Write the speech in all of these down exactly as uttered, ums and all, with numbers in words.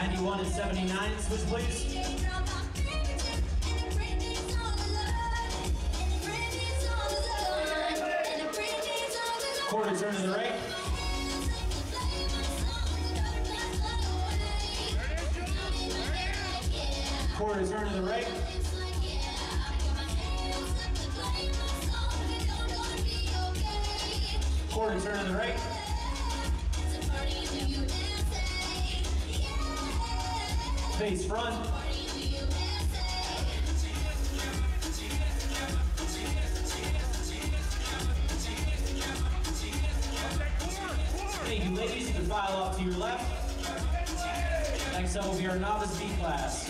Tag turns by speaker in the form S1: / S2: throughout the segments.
S1: ninety-one and seventy-nine, switch please. Quarter turn to the right. Quarter turn to the right. Quarter turn to the right. Face front. Thank you, ladies. You can file off to your left. Next up will be our novice B class.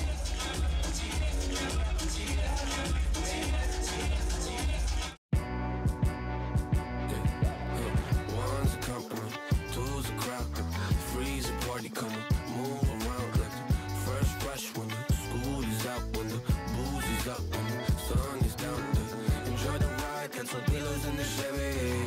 S2: One's a compliment, two's a crowd, three's a party coming, move around like the first rush when the school is out, when the booze is up, when the sun is down. Enjoy the ride, cancel pillows in the Chevy.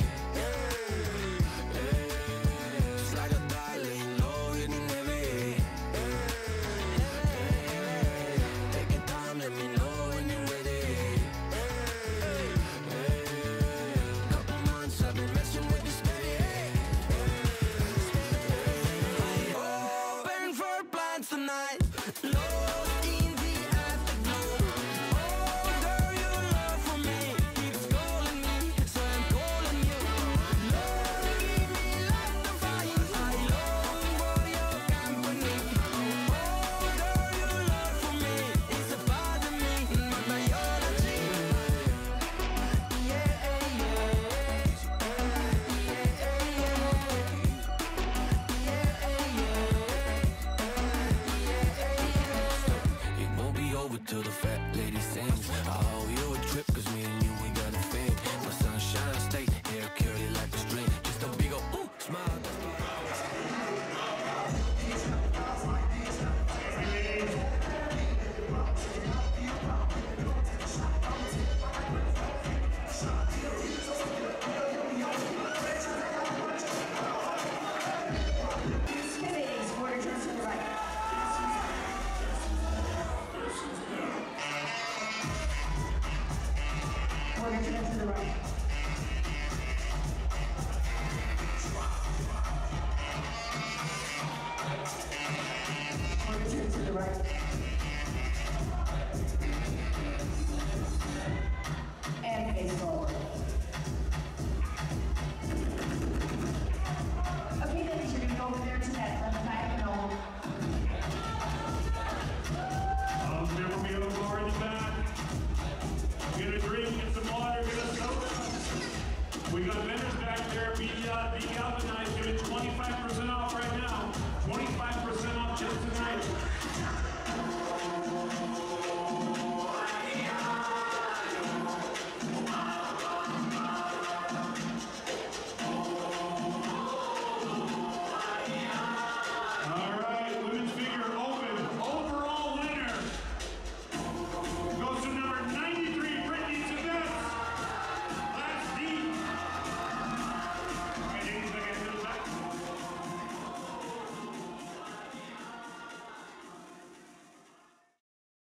S2: Till the fact